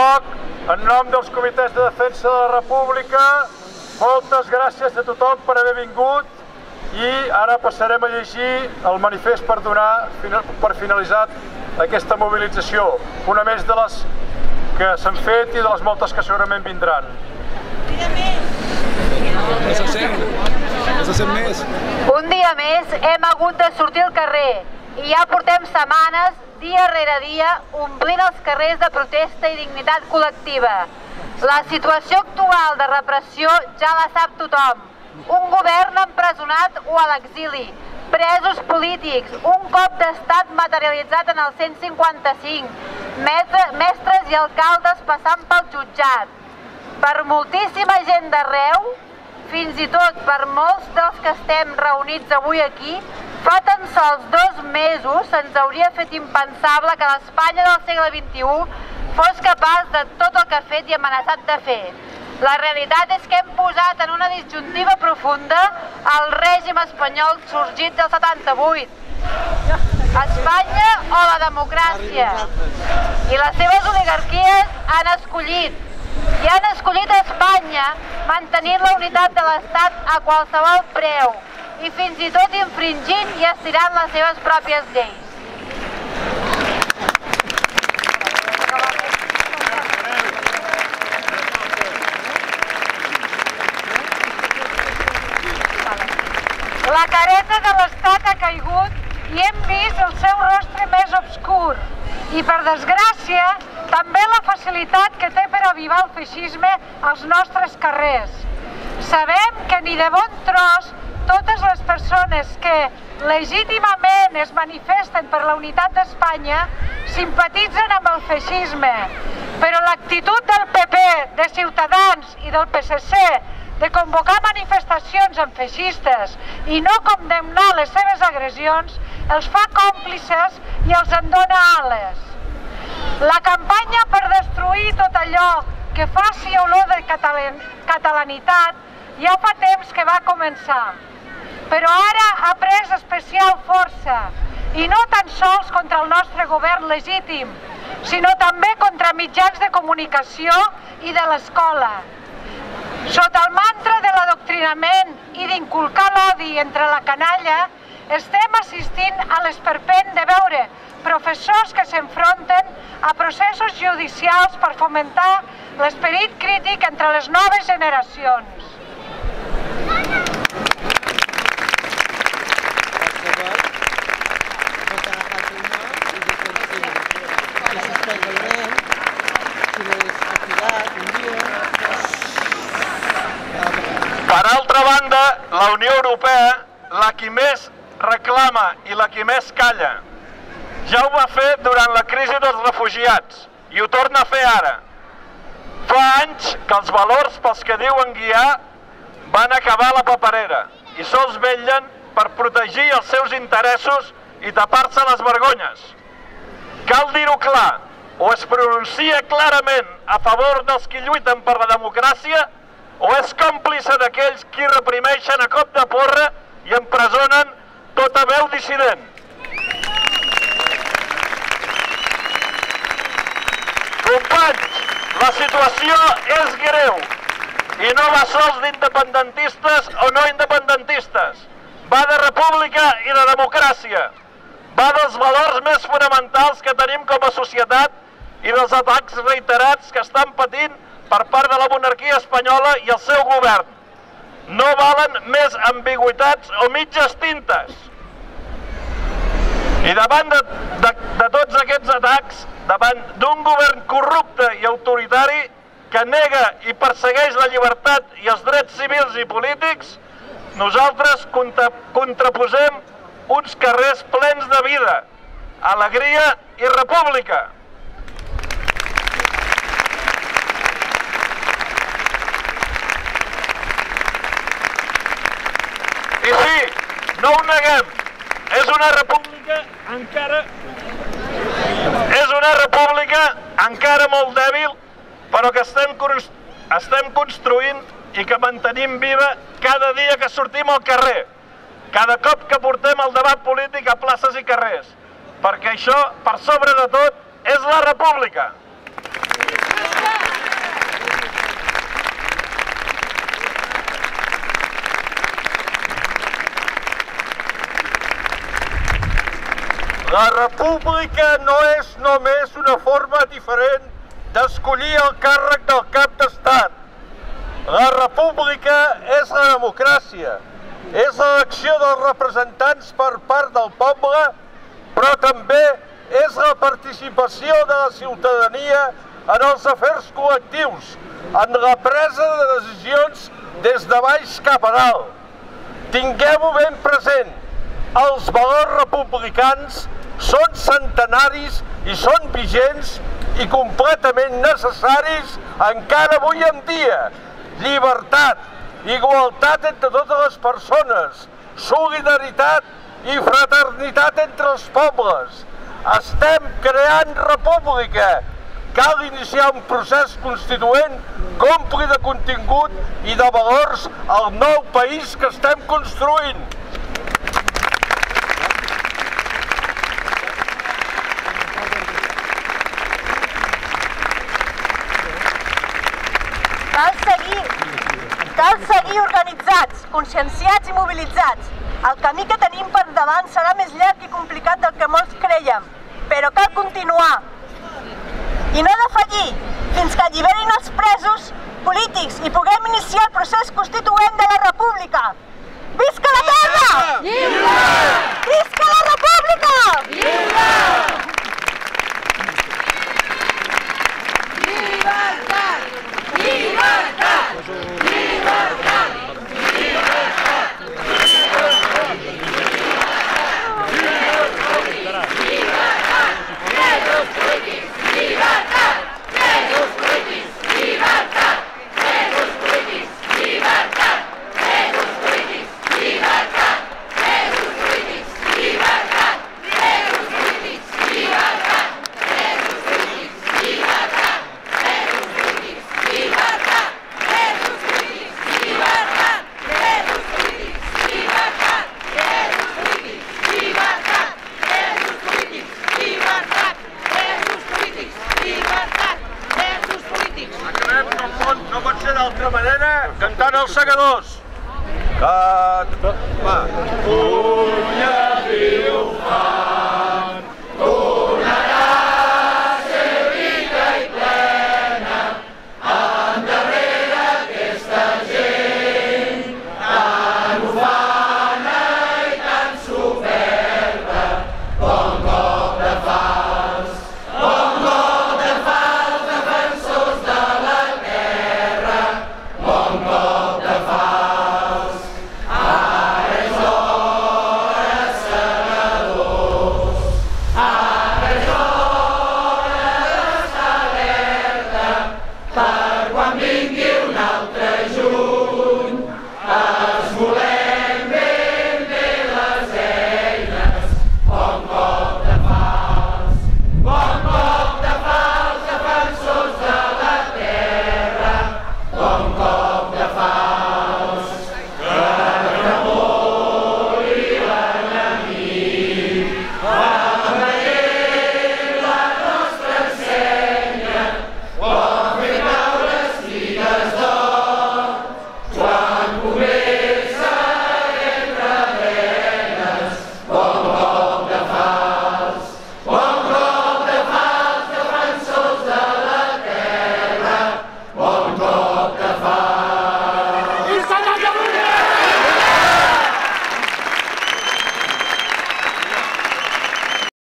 lloc, en nom dels comitès de defensa de la República, moltes gràcies a tothom per haver vingut i ara passarem a llegir el manifest per finalitzat aquesta mobilització, una més de les que s'han fet i de les moltes que segurament vindran. Un dia més hem hagut de sortir al carrer i ja portem setmanes, dia rere dia, omplint els carrers de protesta i dignitat col·lectiva. La situació actual de repressió ja la sap tothom. Un govern empresonat o a l'exili, presos polítics, un cop d'estat materialitzat en el 155, mestres i alcaldes passant pel jutjat. Per moltíssima gent d'arreu, fins i tot per molts dels que estem reunits avui aquí, fa tan sols 2 mesos se'ns hauria fet impensable que l'Espanya del segle XXI fos capaç de tot el que ha fet i amenaçat de fer. La realitat és que hem posat en una disjuntiva profunda el règim espanyol sorgit del 78. Espanya o la democràcia. I les seves oligarquies han escollit. I han escollit Espanya, mantenint la unitat de l'Estat a qualsevol preu i fins i tot infringint i estirant les seves pròpies lleis. La careta de l'Estat ha caigut i hem vist el seu rostre més obscur. I, per desgràcia, també la facilitat que té per avivar el feixisme als nostres carrers. Sabem que ni de bon tros totes les persones que legítimament es manifesten per la unitat d'Espanya simpatitzen amb el feixisme, però l'actitud del PP, de Ciutadans i del PSC de convocar manifestacions amb feixistes i no condemnar les seves agressions els fa còmplices i els en dona ales. La campanya per destruir tot allò que faci olor de catalanitat ja fa temps que va començar, però ara ha pres especial força, i no tan sols contra el nostre govern legítim, sinó també contra mitjans de comunicació i de l'escola. Sota el mantra de l'adoctrinament i d'inculcar l'odi entre la canalla, estem assistint a l'esperpent de veure professors que s'enfronten a processos judicials per fomentar l'esperit crític entre les noves generacions. Per altra banda, la Unió Europea, la qui més reclama i la qui més calla. Ja ho va fer durant la crisi dels refugiats i ho torna a fer ara. Fa anys que els valors pels que diuen guiar van acabar a la paperera i sols vetllen per protegir els seus interessos i tapar-se les vergonyes. Cal dir-ho clar, o es pronuncia clarament a favor dels qui lluiten per la democràcia o és còmplice d'aquells qui reprimeixen a cop de porra i empresonen tota veu dissident. Companys, la situació és greu i no va sols d'independentistes o no independentistes. Va de república i de democràcia. Va dels valors més fonamentals que tenim com a societat i dels atacs reiterats que estan patint per part de la monarquia espanyola i el seu govern. No valen més ambigüitats o mitges tintes. I davant de tots aquests atacs, davant d'un govern corrupte i autoritari que nega i persegueix la llibertat i els drets civils i polítics, nosaltres contraposem uns carrers plens de vida, alegria i república. I sí, no ho neguem, és una república encara molt dèbil, però que estem construint i que mantenim viva cada dia que sortim al carrer, cada cop que portem el debat polític a places i carrers, perquè això, per sobre de tot, és la república. La república no és només una forma diferent d'escollir el càrrec del cap d'estat. La república és la democràcia, és l'elecció dels representants per part del poble, però també és la participació de la ciutadania en els afers col·lectius, en la presa de decisions des de baix cap a dalt. Tinguem-ho ben present, els valors republicans són centenaris i són vigents i completament necessaris encara avui en dia. Llibertat, igualtat entre totes les persones, solidaritat i fraternitat entre els pobles. Estem creant república. Cal iniciar un procés constituent compli de contingut i de valors al nou país que estem construint. Cal seguir organitzats, conscienciats i mobilitzats. El camí que tenim per davant serà més llarg i complicat del que molts creiem, però cal continuar. I no defallir fins que alliberin els presos polítics i puguem iniciar el procés constituent de la República. Visca la terra! Lliure! Visca la República! Lliure! Llibertat! Llibertat! Llibertat! No pot ser d'altra manera cantant els segadors. Va.